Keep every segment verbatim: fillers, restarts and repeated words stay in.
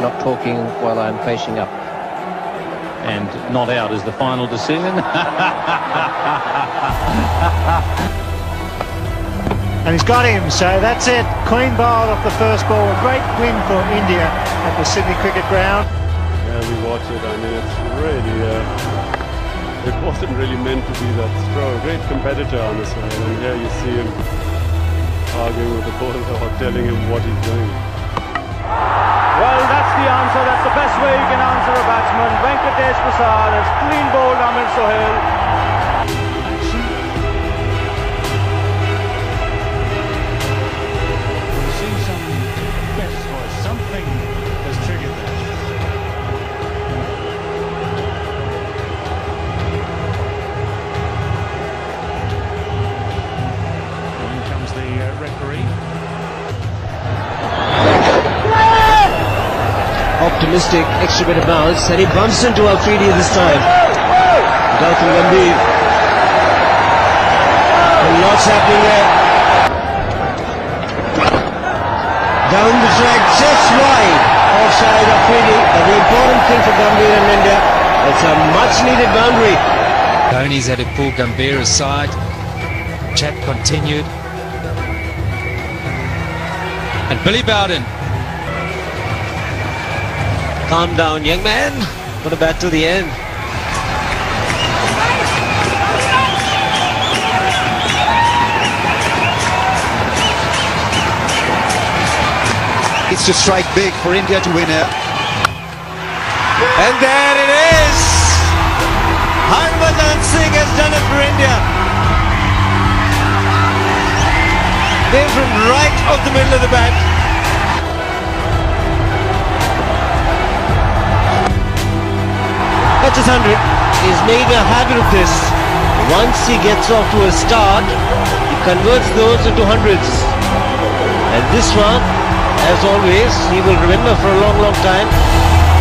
not talking while I'm facing up. And not out is the final decision. And he's got him, so that's it. Clean bowled off the first ball. A great win for India at the Sydney Cricket Ground. Yeah, we watch it. I mean, it's really, uh, it wasn't really meant to be that strong. Great competitor on this one. And here you see him arguing with the bowler or telling him what he's doing. Well, that's the answer. That's the best way you can answer a batsman. Venkatesh Prasad has clean bowled Amir Sohail. Optimistic, extra bit of bounce, and he bumps into Afridi this time. Gautam Gambhir. And lots happening there. Down the track, just wide. Offside Afridi. But the important thing for Gambhir and India, it's a much needed boundary. Dhoni's had to pull Gambhir aside. Chat continued. And Billy Bowden. Calm down, young man. Got to bat till the end. It's to strike big for India to win it. And there it is! Harbhajan Singh has done it for India. They're from right off the middle of the bat. That's his hundred. He's made a habit of this. Once he gets off to a start, he converts those into hundreds. And this one, as always, he will remember for a long, long time.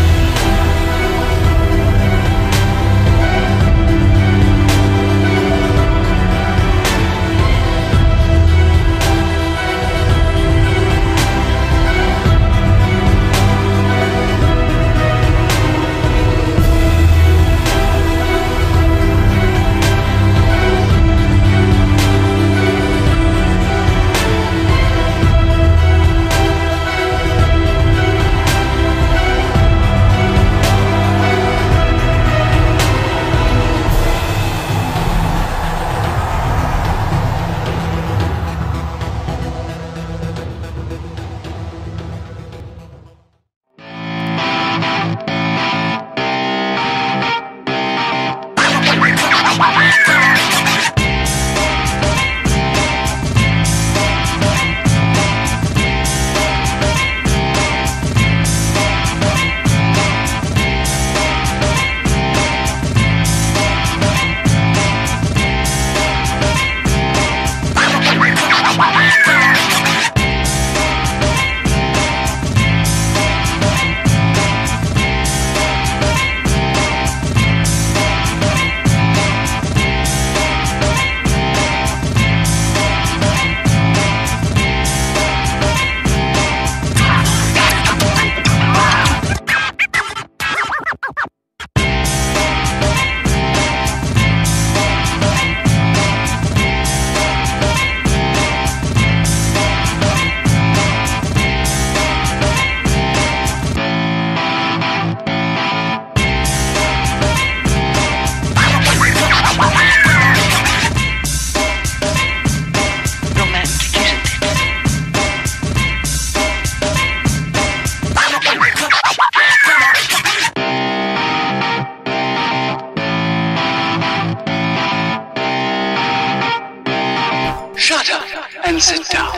Shut up and sit down.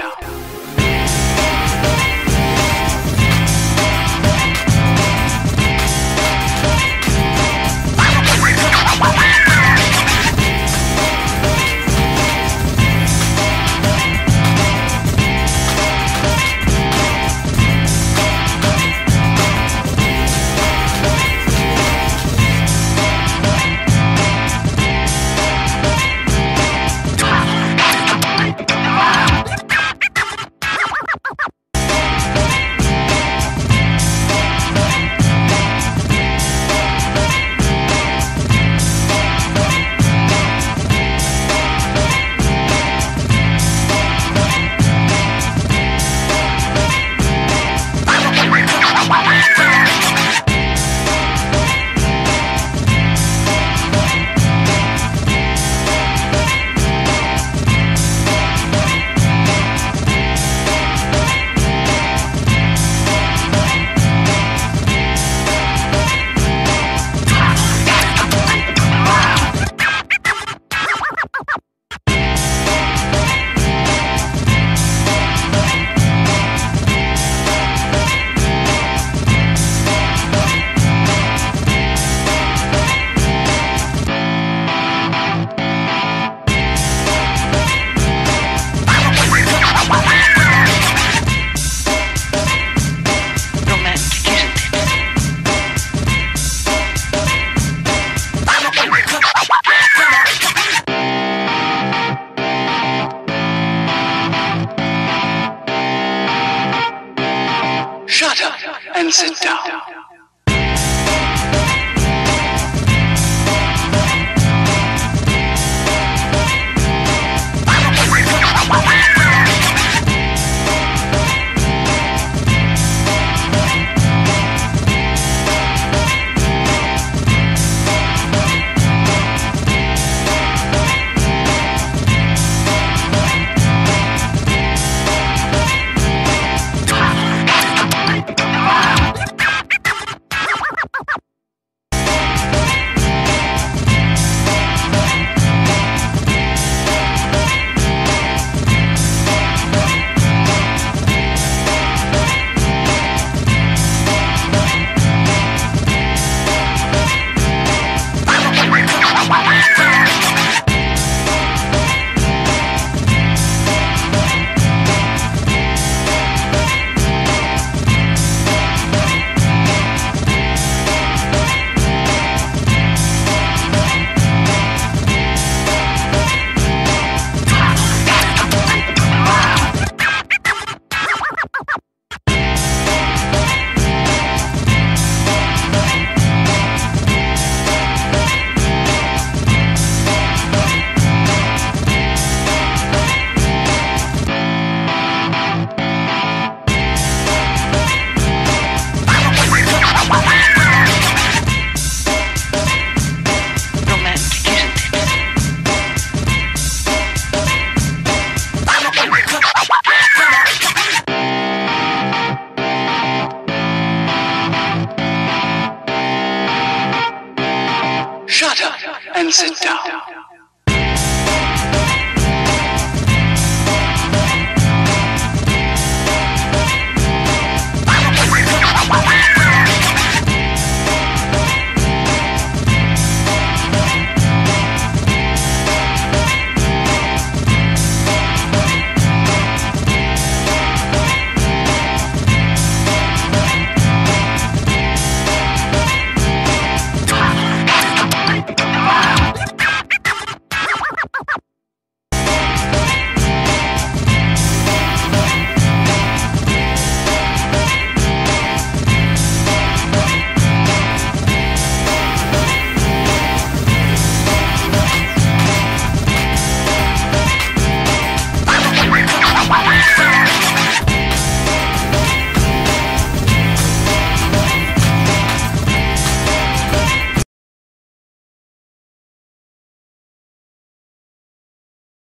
sit down. Shut up and sit down.